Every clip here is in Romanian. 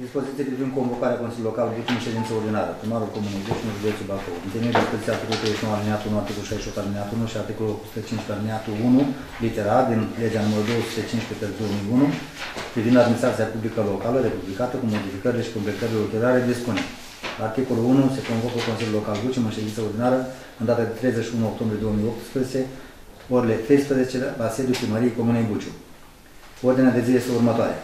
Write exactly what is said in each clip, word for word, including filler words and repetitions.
Dispoziție privind convocarea Consiliului Local Bucim în ședință ordinară. Primarul Comunei Bucim, județul Bacău. Întâlnirea dispoziția articolul treizeci și nouă alineatul unu, articolul șaizeci și opt alineatul unu și articolul o sută cincisprezece alineatul unu, litera A din legea numărul două sute cincisprezece pe două mii unu, privind administrația publică locală, republicată, cu modificările și completările ulterioare, dispune. Articolul unu. Se convocă Consiliul Local Bucim în ședință ordinară în data de treizeci și unu octombrie două mii optsprezece, orele treisprezece, la sediul Primăriei Comunei Buciu. Ordinea de zi este următoarea.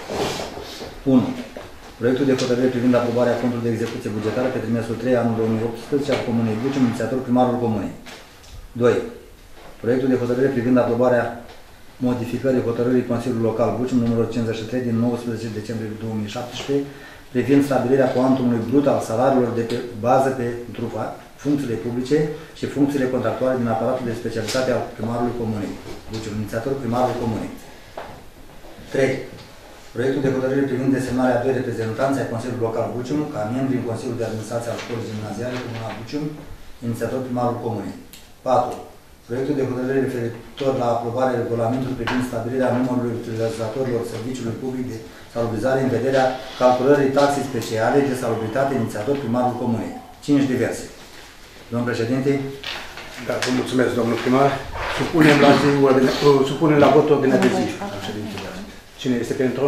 unu. Proiectul de hotărâre privind aprobarea contului de execuție bugetară pe trimestrul trei anul două mii optsprezece al Comunei Buciu, inițiator primarul Comunei. doi. Proiectul de hotărâre privind aprobarea modificării hotărârii Consiliului Local Buciu, numărul cincizeci și trei din nouăsprezece decembrie două mii șaptesprezece, privind stabilirea cuantumului brut al salariilor de pe bază pentru funcțiile publice și funcțiile contractuale din aparatul de specialitate al primarului Comunei Buciu, inițiator primarul Comunei. trei. Proiectul de hotărâre privind desemnarea a doi reprezentanți ai Consiliului Local Bucium ca membri în Consiliul de Administrație al Școlii Gimnaziale Comuna Bucium, inițiator primarul Comunei. patru. Proiectul de hotărâre referitor la aprobarea regulamentului privind stabilirea numărului utilizatorilor serviciului public de salubrizare în vederea calculării taxei speciale de salubritate, inițiator primarul Comunei. cinci. Diverse. Domnul președinte. Da, vă mulțumesc, domnul primar. Supunem la, zi, ordine, supunem la vot ordinea de zi. Cine este pentru?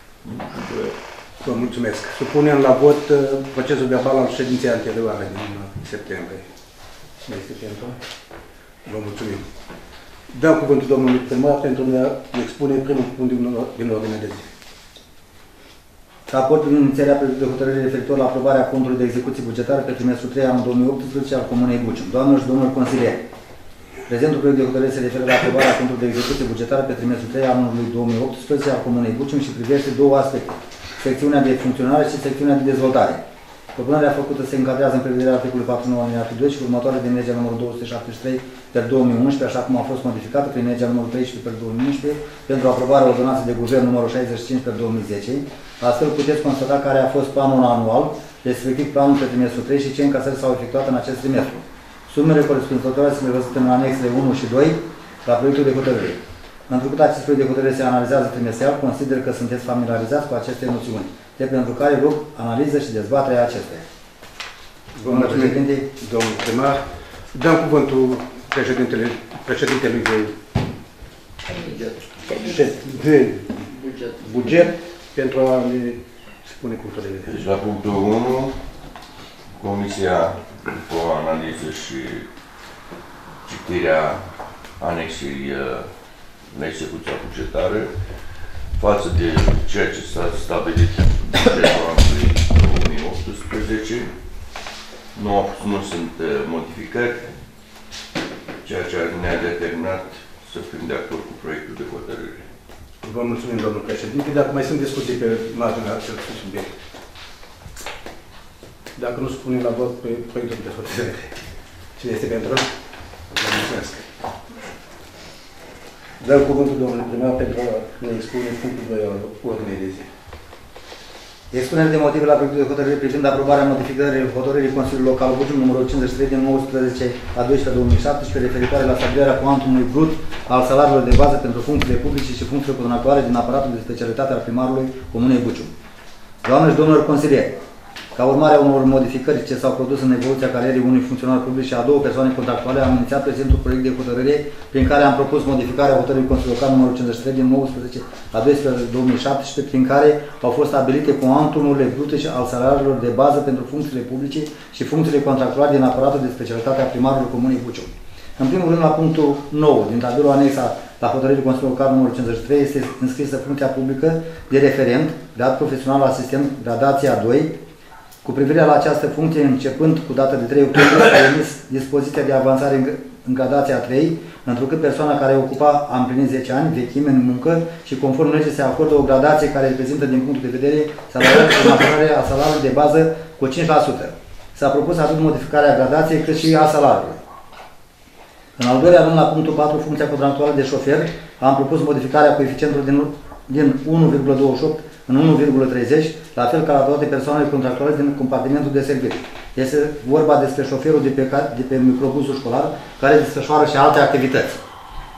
Vă mulțumesc. Supunem la vot procesul verbal al ședinței anterioare din septembrie. Cine este pentru? Vă mulțumim. Dau cuvântul domnului primar pentru a expune primul punct din ordinea de zi. Raport privind inițierea proiectului de hotărâre referitor la aprobarea contului de execuție bugetară pe trimestrul trei anul două mii optsprezece al Comunei Bucium. Doamnelor și domnilor consilieri, prezentul proiect de hotărâre se referă la aprobarea contului de execuție bugetară pe trimestrul trei anului două mii optsprezece al Comunei Bucium și privește două aspecte: secțiunea de funcționare și secțiunea de dezvoltare. Propunerea făcută se încadrează în prevederea articolului patruzeci și nouă alineatul doi și următoare din legea numărul două sute șaptezeci și trei pe două mii unsprezece, așa cum a fost modificată prin legea numărul treisprezece pe două mii unsprezece pentru aprobarea ordonanței de guvern numărul șaizeci și cinci pe două mii zece. Astfel puteți constata care a fost planul anual, respectiv planul pe trimestrul trei și ce încasări s-au efectuat în acest trimestru. Sumele corespunzătoare sunt revăzute în anexele unu și doi la proiectul de hotărâre. Întrucât acest proiect de hotărâre se analizează trimestrial, consider că sunteți familiarizați cu aceste noțiuni, de pentru care rog analiză și dezbaterea acestea. Vă mulțumesc, domnul primar. Dăm cuvântul președintele, președintelui de buget. de buget. buget pentru a ne spune punctul de vedere. Deci la punctul unu, Comisia, după o analiză și citirea anexei la execuția bugetară, față de ceea ce s-a stabilit în bugetul anului două mii optsprezece, nu, nu sunt modificări, ceea ce ne-a determinat să fim de acord cu proiectul de hotărâre. Vă mulțumim, domnul președinte. Dacă mai sunt discuții pe marginea acestui subiect. Dacă nu supunem la vot pe proiectul de hotărâre. Cine este pentru? Vă mulțumesc. Dau cuvântul domnului primar pentru a ne expune punctul de ordine de zi. Expunere de motive la proiectul de hotărâre privind aprobarea modificării hotărârii Consiliului Local Bucium numărul cincizeci și trei din nouăsprezece a doisprezece două mii șaptesprezece referitoare la stabilirea cuantumului brut al salariilor de bază pentru funcțiile publice și funcțiile contractuale din aparatul de specialitate al primarului Comunei Bucium. Doamne și domnilor consilieri, ca urmare a unor modificări ce s-au produs în evoluția carierei unui funcționar public și a două persoane contractuale, am inițiat prezentul proiect de hotărâre prin care am propus modificarea hotărârii Consiliului Local numărul cincizeci și trei din nouăsprezece a doisprezece două mii șaptesprezece, prin care au fost stabilite cuantumurile brute și al salariilor de bază pentru funcțiile publice și funcțiile contractuale din aparatul de specialitate a primarului Comunei Bucium. În primul rând, la punctul nouă din tabelul anexa la hotărârii Consiliului Local numărul cincizeci și trei este înscrisă funcția publică de referent, grad profesional asistent, gradația doi. Cu privire la această funcție, începând cu data de trei octombrie, a emis dispoziția de avansare în gradația trei, întrucât persoana care ocupa a împlinit zece ani, vechime în muncă și conform legii se acordă o gradație care reprezintă din punctul de vedere salariul a salariului de bază cu cinci la sută. S-a propus atât modificarea gradației cât și a salariului. În al doilea rând, la punctul patru, funcția contractuală de șofer, am propus modificarea coeficientului din, din unu virgulă douăzeci și opt în unu virgulă treizeci, la fel ca la toate persoanele contractuale din compartimentul de serviciu. Este vorba despre șoferul de pe, de pe microbuzul școlar, care desfășoară și alte activități.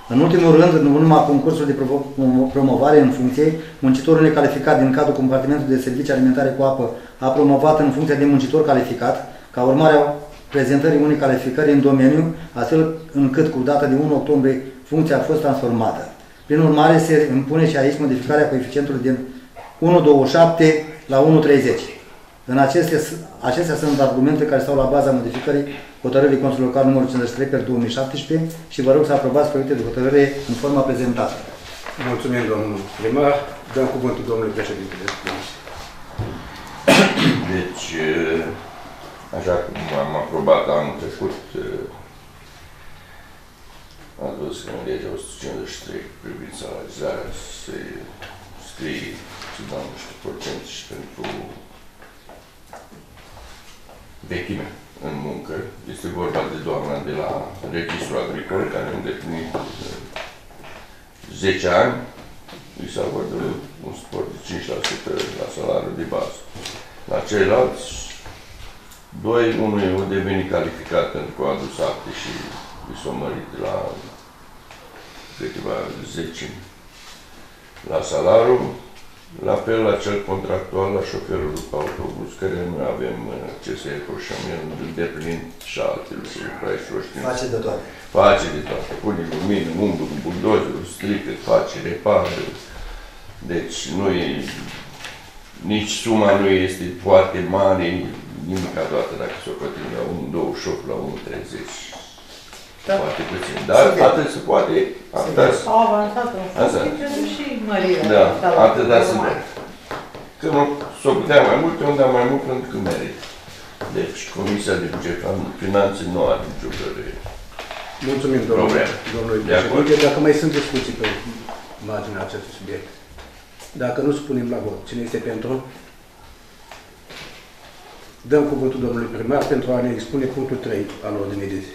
În ultimul rând, în urma concursului de promovare în funcție, muncitorul necalificat din cadrul compartimentului de servicii alimentare cu apă a promovat în funcție de muncitor calificat, ca urmare a prezentării unei calificări în domeniu, astfel încât cu data de unu octombrie funcția a fost transformată. Prin urmare, se impune și aici modificarea coeficientului din unu virgulă douăzeci și șapte la unu virgulă treizeci. În acestea, acestea sunt argumente care stau la baza modificării hotărârii Consiliului Local numărul cincizeci și trei pe două mii șaptesprezece și vă rog să aprobați proiectul de hotărâre în forma prezentată. Mulțumim, domnul primar. Dăm cuvântul domnului președinte. Deci, așa cum am aprobat anul trecut, am văzut că în legea o sută cincizeci și trei privind salarizarea se scrie să dau niște procente și pentru vechime în muncă. Este vorba de doamna de la Registrul Agricol, care a îndeplinit zece ani, îi s-a hotărât un sport de cinci la sută la salariul de bază. La ceilalți, doi, unul e devenit calificat pentru că a adus acte și îi s-a mărit la câteva zece la salariu, la fel la cel contractual, la șoferul după autobuz, care noi avem ce să reproșăm, el îndeplinind și alte lucruri, care și știm. Face de toate. Face de toate. Pune lumină, umblă cu buldozerul, strică, face, repară. Deci nu e, nici suma nu este foarte mare, nimica toată dacă s-o plătim la unu virgulă douăzeci și opt, la unu virgulă treizeci. Da. Foarte puțin. Dar atât se poate, atât se au avansat în funcție și mărirea. Da, atât se merge. Când s-o putea mai mult, eu îmi dau mai mult pentru că merită. Deci, Comisia de Buget Finanțe nu are nicio părere. Mulțumim, domnule președinte. Dacă mai sunt discuții pe marginea acestui subiect. Dacă nu spunem la vot, cine este pentru? Dăm cuvântul domnului primar pentru a ne expune punctul trei al ordinii de zi.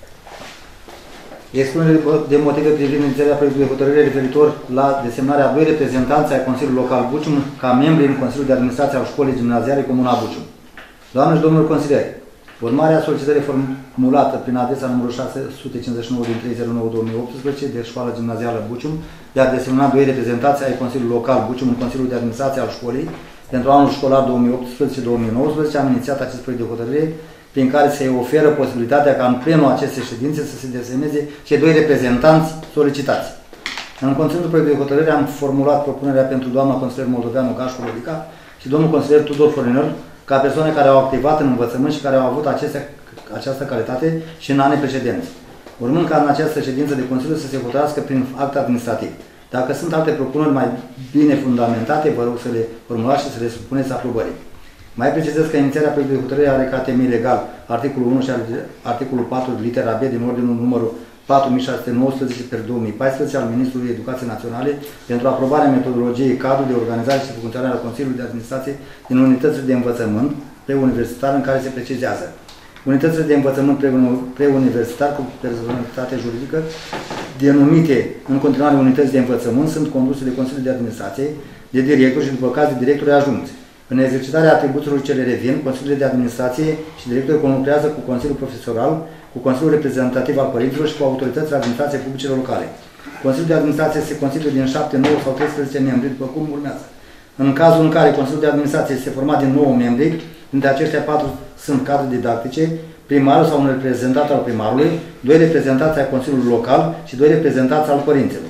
Expunere de motive privind inițierea proiectului de hotărâre referitor la desemnarea a doi reprezentanți ai Consiliului Local Bucium ca membri în Consiliul de Administrație al Școlii Gimnaziale Comuna Bucium. Doamne și domnul consilieri, urmarea solicitării formulată prin adresa numărul șase sute cincizeci și nouă din trei zero nouă două mii optsprezece de Școala Gimnazială Bucium de a desemna doi reprezentanți ai Consiliului Local Bucium în Consiliul de Administrație al Școlii pentru anul școlar două mii optsprezece două mii nouăsprezece am inițiat acest proiect de hotărâre prin care se oferă posibilitatea ca în plenul acestei ședințe să se desemneze cei doi reprezentanți solicitați. În conținutul proiectului de hotărâre am formulat propunerea pentru doamna consilier moldoveanu Gașcu Rodica și domnul consilier Tudor Florinel ca persoane care au activat în învățământ și care au avut acestea, această calitate și în anii precedenți, urmând ca în această ședință de Consiliu să se hotărască prin act administrativ. Dacă sunt alte propuneri mai bine fundamentate, vă rog să le formulați și să le supuneți aprobării. Mai precizez că inițierea proiectului de hotărâre are ca temei legal articolul unu și articolul patru litera B din ordinul numărul patru mii șase sute nouăsprezece pe două mii paisprezece al Ministrului Educației Naționale pentru aprobarea metodologiei cadru de organizare și funcționare a Consiliului de Administrație din unitățile de învățământ preuniversitar în care se precizează. Unitățile de învățământ preuniversitar cu personalitate juridică denumite în continuare unități de învățământ sunt conduse de Consiliul de Administrație, de director și după caz de directori adjuncți. În exercitarea atribuțiilor ce le revin, Consiliul de Administrație și directorul conlucrează cu Consiliul Profesoral, cu Consiliul Reprezentativ al Părinților și cu autoritățile administrației publice locale. Consiliul de Administrație se constituie din șapte, nouă sau treisprezece membri, după cum urmează. În cazul în care Consiliul de Administrație este format din nouă membri, dintre aceștia patru sunt cadre didactice, primarul sau un reprezentant al primarului, doi reprezentanți ai Consiliului Local și doi reprezentanți al părinților.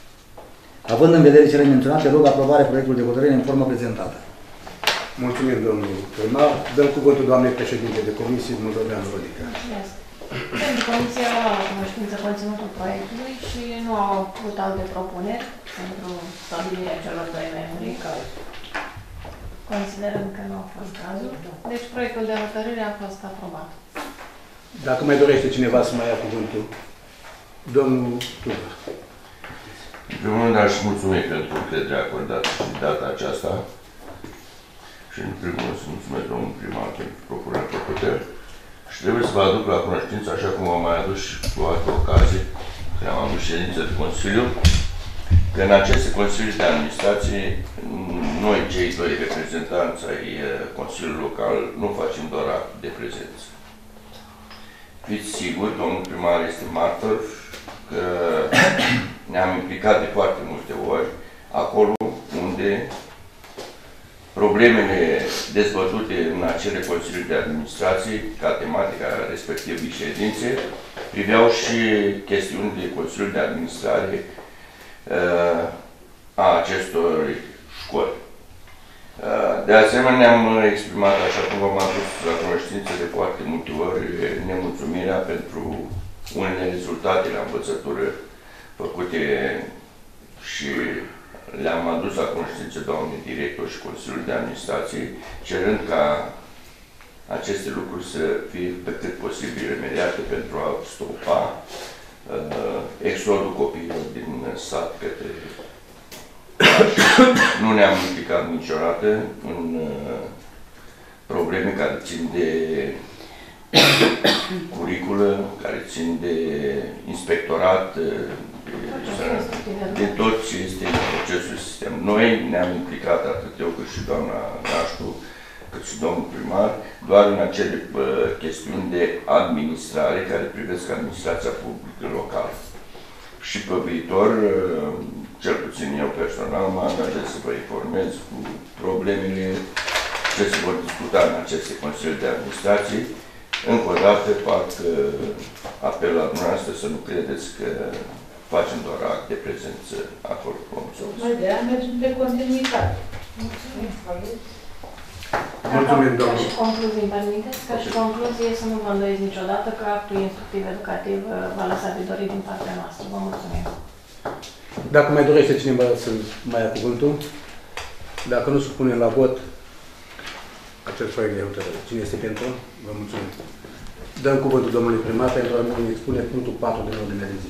Având în vedere cele menționate, rog aprobarea proiectului de hotărâre în formă prezentată. Mulțumim, domnul primar. Dăm cuvântul doamnei președinte de comisie, Moldoveanu Rodica. Mulțumesc. Pentru comisie au luat cunoștință conținutul proiectului și nu au avut alte propuneri pentru stabilirea celor doi membri, care considerăm că nu au fost cazul. Deci proiectul de hotărâre a fost aprobat. Dacă mai dorește cineva să mai ia cuvântul, domnul Tudor. În primul rând aș mulțumi pentru încrederea acordată și data aceasta. Și în primul rând să mulțumesc domnul primar pentru propunerea făcută. Și trebuie să vă aduc la cunoștință, așa cum am mai adus și cu alte ocazii, că am avut ședință de Consiliu, că în aceste Consilii de Administrație, noi, cei doi reprezentanți ai Consiliului Local, nu facem doar act de prezență. Fiți siguri, domnul primar este martor, că că ne-am implicat de foarte multe ori acolo unde problemele dezbătute în acele consilii de administrație, ca tematica respectivii ședințe, priveau și chestiuni de consiliul de administrare uh, a acestor școli. Uh, de asemenea, ne-am exprimat, așa cum v-am adus la cunoștință de foarte multe ori, nemulțumirea pentru unele rezultate la învățătură făcute și le-am adus la cunoștință doamnei director și Consiliul de Administrație, cerând ca aceste lucruri să fie pe cât posibil remediate pentru a stopa uh, exodul copiilor din sat către oraș. Nu ne-am implicat niciodată în uh, probleme care țin de curiculă, care țin de inspectorat, de tot ce este în procesul sistem. Noi ne-am implicat, atât eu cât și doamna Naștu, cât și domnul primar, doar în acele uh, chestiuni de administrare care privesc administrația publică locală. Și pe viitor, uh, cel puțin eu personal, mă angajez să vă informez cu problemele ce se vor discuta în aceste consilii de administrație. Încă o dată fac uh, apel la dumneavoastră să nu credeți că facem doar act de prezență acolo. Noi de aia mergem pe continuitate. Mulțumim, Mulțumim, domnul. Ca și concluzie, îmi permiteți? Ca și concluzie să nu vă îndoiți niciodată că actul instructiv educativ va lăsa de dorit din partea noastră. Vă mulțumim. Dacă mai dorește cineva să mai ia cuvântul, dacă nu supunem la vot acest proiect de hotărâre. Cine este pentru? Vă mulțumim. Dăm cuvântul domnului primar pentru a ne expune punctul patru din ordinea de zi.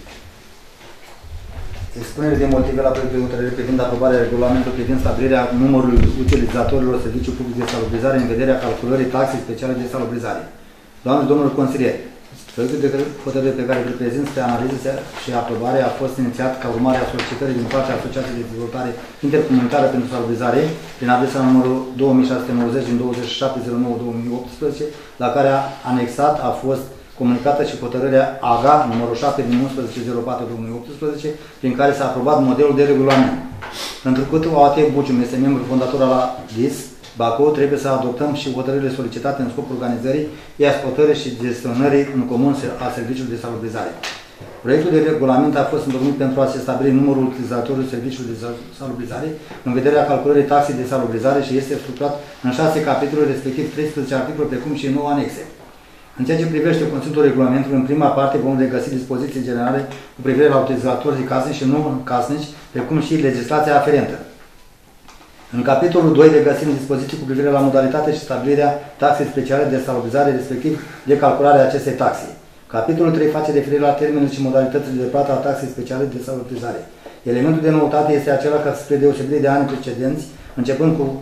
Expunere de motive la proiectul de hotărâre privind aprobarea regulamentului privind stabilirea numărului utilizatorilor serviciu public de salubrizare în vederea calculării taxei speciale de salubrizare. Doamne, domnul consilier, proiectul de hotărâre pe care îl prezint spre analiză și aprobare a fost inițiat ca urmare a solicitării din partea Asociației de Dezvoltare Intercomunitară pentru Salubrizare prin adresa numărul două mii șase sute nouăzeci din douăzeci și șapte zero nouă două mii optsprezece, la care a anexat a fost comunicată și hotărârea A G A numărul șapte din unsprezece zero patru două mii optsprezece, prin care s-a aprobat modelul de regulament. Întrucât O A T Bucium este membru fondator al A D I S Bacău, trebuie să adoptăm și hotărârile solicitate în scopul organizării, exploatării și gestionării în comun a serviciului de salubrizare. Proiectul de regulament a fost întocmit pentru a se stabili numărul utilizatorilor serviciului de salubrizare în vederea calculării taxei de salubrizare și este structurat în șase capitole, respectiv treisprezece articole, precum și nouă anexe. În ceea ce privește conținutul regulamentului, în prima parte vom regăsi dispoziții generale cu privire la utilizatorii casnici și non-casnici, precum și legislația aferentă. În capitolul doi regăsim dispoziții cu privire la modalitatea și stabilirea taxei speciale de salubrizare, respectiv de calcularea acestei taxe. Capitolul trei face referire la termenul și modalitățile de plată a taxei speciale de salubrizare. Elementul de noutate este acela că, spre deosebire de anii precedenți, începând cu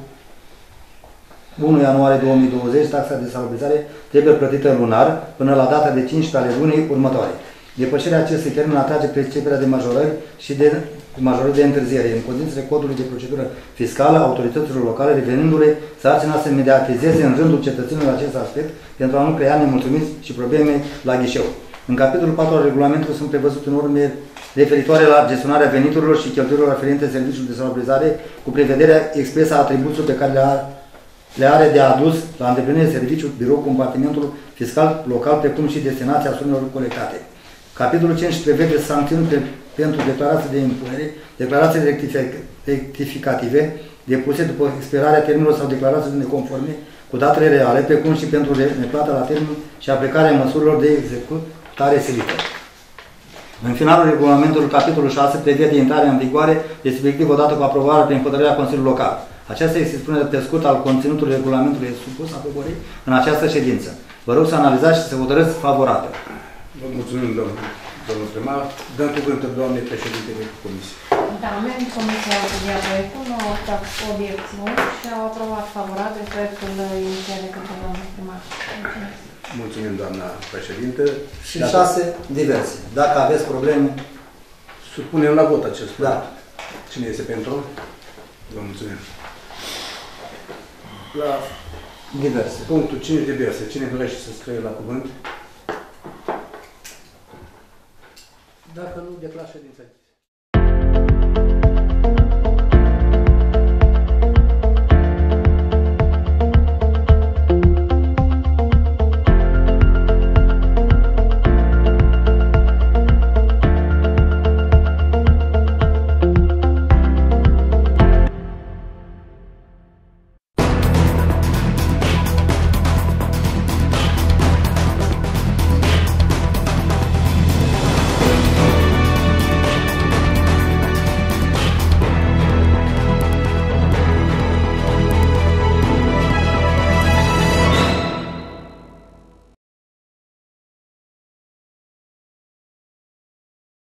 unu ianuarie două mii douăzeci, taxa de salubrizare trebuie plătită lunar până la data de cincisprezece ale lunii următoare. Depășirea acestui termen atrage perceperea de majorări și de majorări de întârziere, în condițiile codului de procedură fiscală a autorităților locale, revenindu-le sarcina să mediatizeze în rândul cetățenilor acest aspect pentru a nu crea nemulțumiți și probleme la ghișeu. În capitolul patru al regulamentului sunt prevăzute norme referitoare la gestionarea veniturilor și cheltuielor aferente serviciului de salubrizare, cu prevederea expresă a atribuțiilor pe care le are le are de adus la îndeplinire serviciul birou compartimentul fiscal local, precum și destinația sumelor colectate. Capitolul cinci prevede sancțiuni pe, pentru declarații de impunere, declarații rectificative depuse după expirarea termenului sau declarații neconforme cu datele reale, precum și pentru neplata la termen și aplicarea măsurilor de executare silită. În finalul regulamentului, capitolul șase prevede intrarea în vigoare, respectiv odată cu aprobarea prin hotărârea Consiliului Local. Aceasta este expunere pe scurt al conținutului regulamentului supus aprobării în această ședință. Vă rog să analizați și să votărâți favorabil. Vă mulțumim, domnul, domnul primar. Dăm cuvântul doamnei președinte de comisie. Da, membrii comisiei au studiat proiectul, nu au optat obiecțiuni și au aprobat favorabil proiectul inițial de către domnul primar. Mulțumesc. Mulțumim, doamna președinte. Și Dacă... șase diverse. Dacă aveți probleme... Supunem la vot acest proiect. Da. Cine este pentru? Vă mulțumim. La diverse. Punctul cinci diverse. Cine dorește să scrie la cuvânt? Dacă nu, declar ședința.